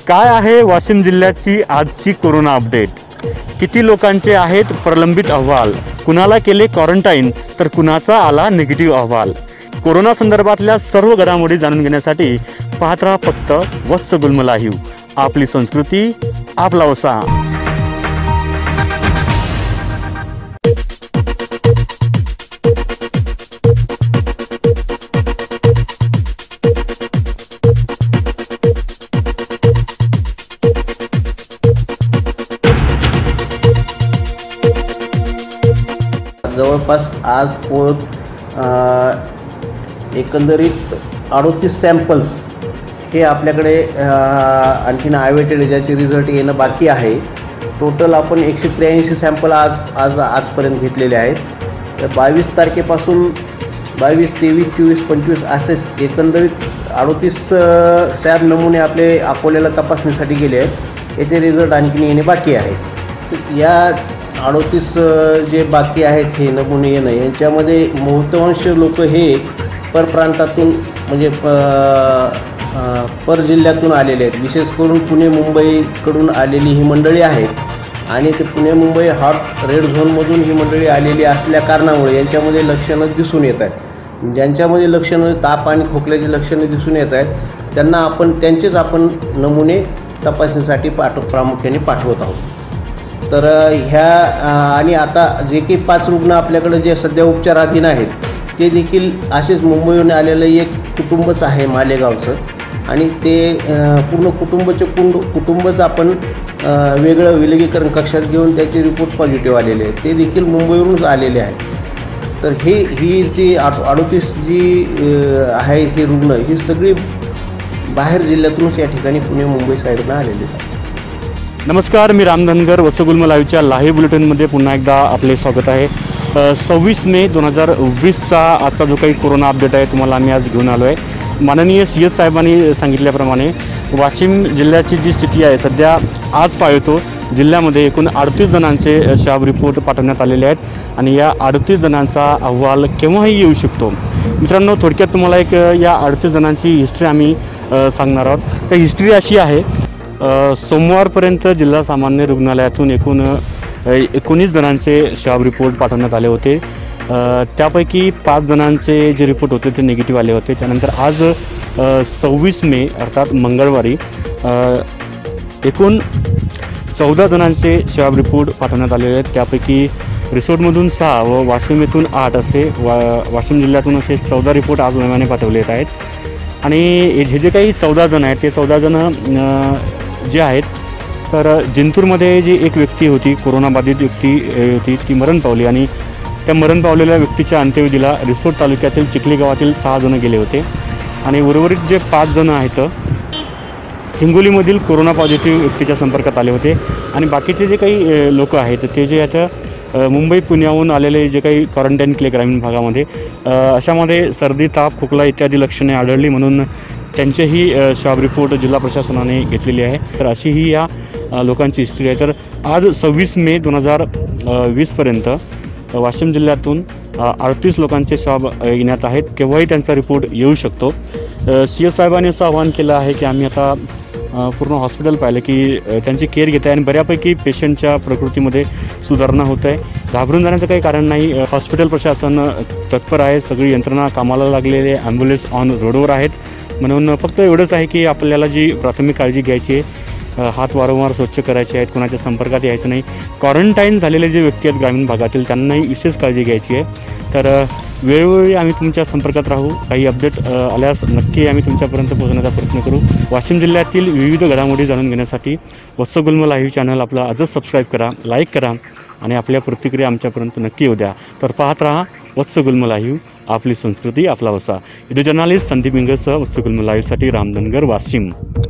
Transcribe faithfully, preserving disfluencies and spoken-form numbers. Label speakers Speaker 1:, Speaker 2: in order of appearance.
Speaker 1: काय आहे वाशिम जिल्ह्याची आजची कोरोना अपडेट? किती लोकांचे आहेत प्रलंबित अहवाल? कुणाला केले क्वारंटाईन तर कुणाचा आला निगेटिव्ह अहवाल? कोरोना संदर्भातल्या सर्व घडामोडी जाणून घेण्यासाठी पाहत राहा फक्त वत्स गुल्म लाईव्ह. आपली संस्कृती आपला वसा.
Speaker 2: जवळपास आज पोत एकंदरीत अडतीस सॅम्पल्स हे आपल्याकडे आणखीन आयवेटेड ज्याचे रिझल्ट येणं बाकी आहे. टोटल आपण एकशे त्र्याऐंशी सॅम्पल आज आज आजपर्यंत घेतलेले आहेत. तर बावीस तारखेपासून बावीस तेवीस चोवीस पंचवीस असेच एकंदरीत अडतीस सॅब नमुने आपले अकोल्याला तपासणीसाठी गेले आहेत. याचे रिझल्ट आणखीन येणे बाकी आहे. या अडतीस जे बाकी आहेत हे नमुने येणं यांच्यामध्ये बहुतांश लोक हे परप्रांतातून म्हणजे प पर जिल्ह्यातून आलेले आहेत. विशेष करून पुणे मुंबईकडून आलेली ही मंडळी आहेत आणि ते पुणे मुंबई हॉट रेड झोनमधून ही मंडळी आलेली असल्या कारणामुळे यांच्यामध्ये लक्षणं दिसून येत आहेत. ज्यांच्यामध्ये लक्षणं ताप आणि खोकल्याची लक्षणं दिसून येत आहेत त्यांना आपण त्यांचेच आपण नमुने तपासणीसाठी पाठव प्रामुख्याने पाठवत आहोत. तर ह्या आणि आता जे काही पाच रुग्ण आपल्याकडे जे सध्या उपचाराधीन आहेत ते देखील असेच मुंबईहून आलेलं एक कुटुंबच आहे मालेगावचं आणि ते पूर्ण कुटुंबाचे कुंड कुटुंबच आपण वेगळं विलगीकरण कक्षात घेऊन त्याचे रिपोर्ट पॉझिटिव्ह आलेले आहेत. ते देखील मुंबईवरूनच आलेले आहेत. तर हे ही जी अडतीस जी आहे ही रुग्ण ही सगळी बाहेर जिल्ह्यातूनच या ठिकाणी पुणे मुंबई साईडनं आलेले आहेत.
Speaker 1: नमस्कार, मी राम धनगर. वत्स गुल्म लाईव्हच्या लाईव्ह बुलेटिनमध्ये पुन्हा एकदा आपले स्वागत आहे. सव्वीस मे दोन हजार वीसचा आजचा जो काही कोरोना अपडेट आहे तुम्हाला आम्ही आज घेऊन आलो आहे. माननीय सी एस साहेबांनी सांगितल्याप्रमाणे वाशिम जिल्ह्याची जी स्थिती आहे सध्या आज पाहतो जिल्ह्यामध्ये एकूण अडतीस जणांचे शॅब रिपोर्ट पाठवण्यात आलेले आहेत आणि या अडतीस जणांचा अहवाल केव्हाही येऊ शकतो. मित्रांनो, थोडक्यात तुम्हाला एक या अडतीस जणांची हिस्ट्री आम्ही सांगणार आहोत. तर हिस्ट्री अशी आहे, सोमवारपर्यंत जिल्हा सामान्य रुग्णालयातून एकूण एकोणीस जणांचे शॅब रिपोर्ट पाठवण्यात आले होते. त्यापैकी पाच जणांचे जे रिपोर्ट होते ते निगेटिव्ह आले होते. त्यानंतर आज सव्वीस मे अर्थात मंगळवारी एकूण चौदा जणांचे शॅब रिपोर्ट पाठवण्यात आलेले आहेत. त्यापैकी रिसोडमधून सहा व वाशिम येथून आठ असे वा वाशिम जिल्ह्यातून असे चौदा रिपोर्ट आज नव्याने पाठवले आहेत. आणि हे जे काही चौदा जण आहेत ते चौदा जण जे आहेत तर जिंतूरमध्ये जी एक व्यक्ती होती कोरोनाबाधित व्यक्ती होती ती मरण पावली आणि त्या मरण पावलेल्या व्यक्तीच्या अंत्यविधीला रिसोड तालुक्यातील चिखली गावातील सहा जण गेले होते आणि उर्वरित जे पाच जण आहेत हिंगोलीमधील कोरोना पॉझिटिव्ह व्यक्तीच्या संपर्कात आले होते. आणि बाकीचे जे काही लोक आहेत ते जे आहेत मुंबई पुण्याहून आलेले जे काही क्वारंटाईन केले ग्रामीण भागामध्ये अशामध्ये सर्दी ताप खोकला इत्यादी लक्षणे आढळली म्हणून त्यांचेही शॅब रिपोर्ट जिल्हा प्रशासनाने घेतलेली आहे. तर अशी ही या लोकांची हिस्ट्री आहे. तर आज सव्वीस मे दोन हजार वीसपर्यंत वाशिम जिल्ह्यातून अडतीस लोकांचे शॅब येण्यात आहेत. केव्हाही त्यांचा रिपोर्ट येऊ शकतो. सी एस साहेबांनी असं आवाहन केलं आहे की आम्ही आता पूर्ण हॉस्पिटल पाहिलं की त्यांची केअर घेत आहे आणि बऱ्यापैकी पेशंटच्या प्रकृतीमध्ये सुधारणा होत आहे. घाबरून जाण्याचं काही कारण नाही. हॉस्पिटल प्रशासन तत्पर आहे. सगळी यंत्रणा कामाला लागलेली आहे. ॲम्ब्युलन्स ऑन रोडवर आहेत. म्हणून फक्त एवढंच आहे की आपल्याला जी प्राथमिक काळजी घ्यायची आहे, हात वारंवार स्वच्छ करायचे आहेत, कोणाच्या संपर्कात यायचं नाही. क्वारंटाईन झालेले जे व्यक्ती आहेत ग्रामीण भागातील त्यांनाही विशेष काळजी घ्यायची आहे. तर वेळोवेळी आम्ही तुमच्या संपर्कात राहू. काही अपडेट आल्यास नक्की आम्ही तुमच्यापर्यंत पोहोचण्याचा प्रयत्न करू. वाशिम जिल्ह्यातील विविध घडामोडी जाणून घेण्यासाठी वत्स गुल्म लाईव्ह चॅनल आपला आजच सबस्क्राईब करा, लाईक करा आणि आपल्या प्रतिक्रिया आमच्यापर्यंत नक्की येऊ द्या. तर पाहत राहा वत्स गुल्म लाईव्ह, आपली संस्कृती आपला वसा. व्हिडिओ जर्नालिस्ट संदीप इंगसह वत्स गुल्म लाईव्हसाठी राम धनगर, वाशिम.